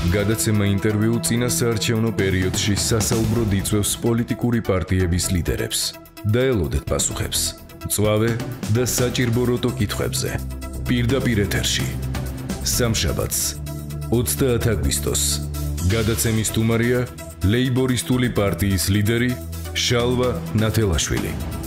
გადაცემა ინტერვიუ წინა საარჩევნო პერიოდში სასაუბროდ იწვევს პოლიტიკური პარტიების ლიდერებს. დაელოდეთ პასუხებს, მწვავე და საჭირბოროტო კითხვებზე. პირდაპირ ეთერში. სამშაბათს 30 აგვისტოს. გადაცემის სტუმარია ლეიბორისტული პარტიის ლიდერი შალვა ნათელაშვილი.